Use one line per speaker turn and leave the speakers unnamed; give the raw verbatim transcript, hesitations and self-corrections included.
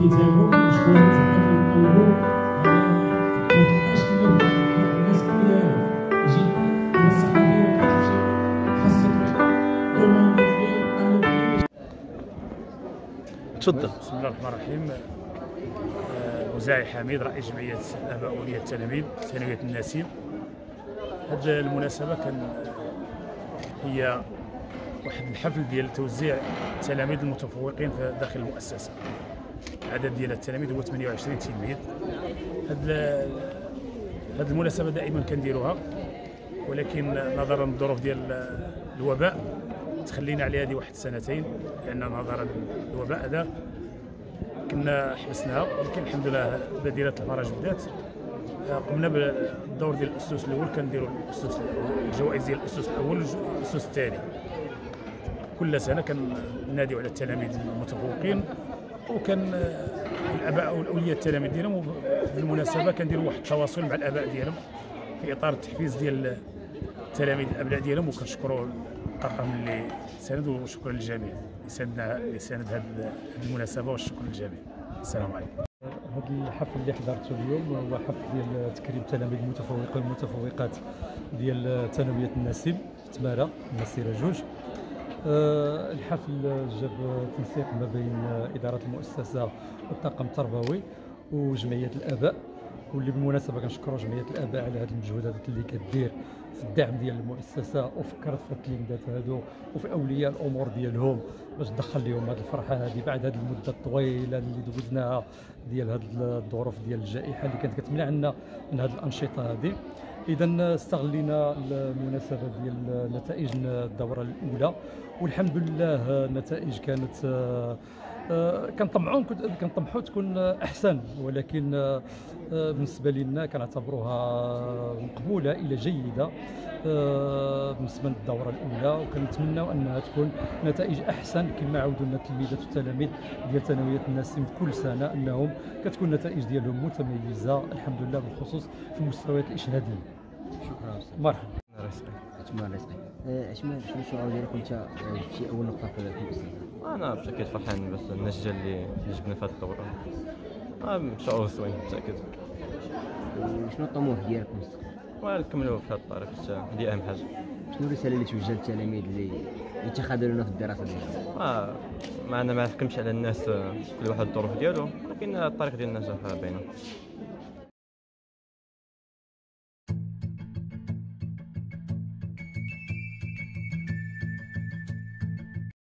التزامهم شكون كنطلبوا ما تبقاش الناس كلها يجي المصلحه ديالك كتمشي خاصك دوموندي ديالك طلب.
تفضل.
بسم الله الرحمن الرحيم. وزاعي حميد رئيس جمعيه الاباء واولياء التلاميذ ثانويه النسيم. هذه المناسبه كان هي واحد الحفل ديال توزيع التلاميذ المتفوقين في داخل المؤسسه. العدد ديال التلاميذ هو ثمانية وعشرين تلميذ. هذه هذه المناسبه دائما كنديروها، ولكن نظرا للظروف ديال الوباء تخلينا على هذه واحد سنتين، لان نظرا للوباء هذا كنا حبسناها، ولكن الحمد لله بديله الفرج بدات. قمنا بالدور ديال الاسس الاول، كنديروا الاسس الجوائز ديال الاسس الاول والاسس الثاني. كل سنه كنناديو على التلاميذ المتفوقين، وكان الاباء والاولياء التلاميذ ديالهم. بالمناسبه كنديروا واحد التواصل مع الاباء ديالهم في اطار التحفيز ديال التلاميذ الابناء ديالهم، وكنشكروا الطاقم اللي ساندوا، وشكرا للجميع اللي ساندنا اللي ساند هذه المناسبه، والشكر للجميع. السلام عليكم.
هذا الحفل اللي حضرته اليوم هو حفل ديال تكريم التلاميذ المتفوقين والمتفوقات ديال ثانويه النسيم في تماره المسيره جوج. أه الحفل جاب تنسيق ما بين اداره المؤسسه والطاقم التربوي وجمعيه الاباء، واللي بالمناسبه كنشكروا جمعيه الاباء على هذه المجهودات اللي كدير في الدعم ديال المؤسسه، وفكرت في التلاميذات هادو وفي اولياء الامور ديالهم باش تدخل لهم هذه الفرحه هذه بعد هذه المده الطويله اللي دوزناها ديال هذه الظروف ديال الجائحه اللي كانت كتمنع عنا من هذه الانشطه هذه. اذا استغلينا المناسبه ديال نتائج الدوره الاولى، والحمد لله النتائج كانت كنطمعوا كنطمحوا تكون احسن، ولكن بالنسبه لنا كنعتبروها مقبوله الى جيده بالنسبه للدوره الاولى، وكنتمناو انها تكون نتائج احسن كما عودوا لنا التلميذات والتلاميذ ديال ثانويه النسيم كل سنه انهم كتكون النتائج ديالهم متميزه الحمد لله، بالخصوص في المستويات الاشهاديه.
شكرا استاذ.
مرحبا.
شكرا رئيس. شنو شنو الشعور ديالك انت في اول نقطه في المؤسسه؟
انا بشكل فرحان بس النتيجه اللي جبنا في هذه الدوره. آه شعور زوين بالتاكيد.
وشنو الطموح ديالك المستقبل؟
ونكملوا في هذا الطريق، هذه اهم حاجه.
شنو الرساله اللي توجه للتلاميذ اللي يتخاذلون في الدراسه ديالهم؟
اه ما انا ما نحكمش على الناس، كل واحد الظروف ديالو، ولكن الطريق ديال النجاح باينه.